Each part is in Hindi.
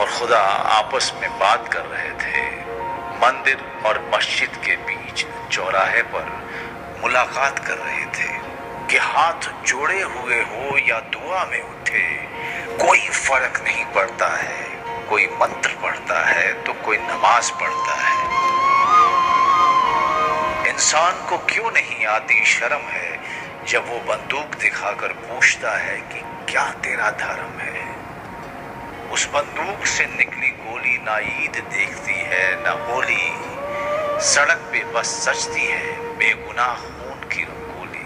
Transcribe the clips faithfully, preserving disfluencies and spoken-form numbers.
खुदा आपस में बात कर रहे थे। मंदिर और मस्जिद के बीच चौराहे पर मुलाकात कर रहे थे कि हाथ जोड़े हुए हो या दुआ में उठे, कोई फर्क नहीं पड़ता है। कोई मंत्र पढ़ता है तो कोई नमाज पढ़ता है। इंसान को क्यों नहीं आती शर्म है जब वो बंदूक दिखाकर पूछता है कि क्या तेरा धर्म है। उस बंदूक से निकली गोली ना ईद देखती है ना होली, सड़क पे बस सजती है बेगुनाह खून की रंगोली।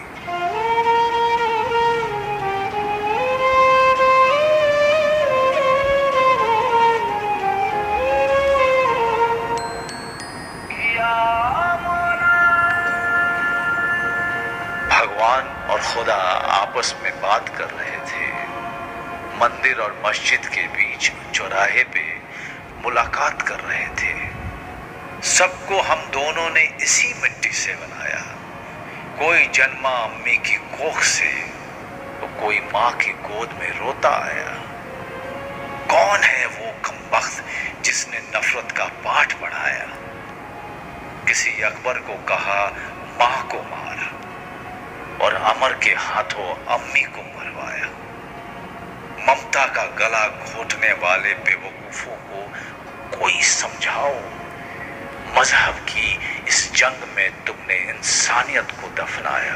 भगवान और खुदा आपस में बात कर रहे थे। मंदिर और मस्जिद के बीच चौराहे पे मुलाकात कर रहे थे। सबको हम दोनों ने इसी मिट्टी से बनाया। कोई जन्मा अम्मी की कोख से तो कोई माँ की गोद में रोता आया। कौन है वो कमबख्त जिसने नफरत का पाठ पढ़ाया। किसी अकबर को कहा माँ को मार और अमर के हाथों अम्मी को मरवाया। ममता का गला घोटने वाले बेवकूफों को कोई समझाओ, मजहब की इस जंग में तुमने इंसानियत को दफनाया।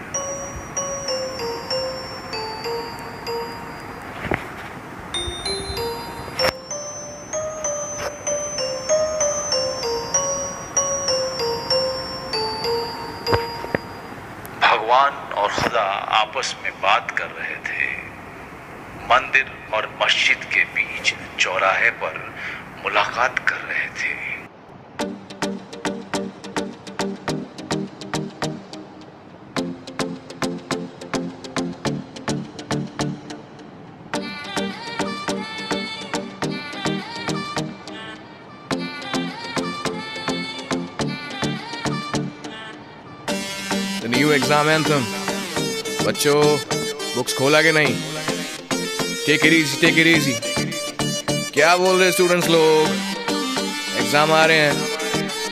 भगवान और खुदा आपस में बात कर रहे थे। मंदिर और मस्जिद के बीच चौराहे पर मुलाकात कर रहे थे। The new exam anthem. बच्चों बुक्स खोला के नहीं? Take it easy, take it easy. क्या बोल रहे स्टूडेंट्स लोग? एग्जाम आ रहे हैं।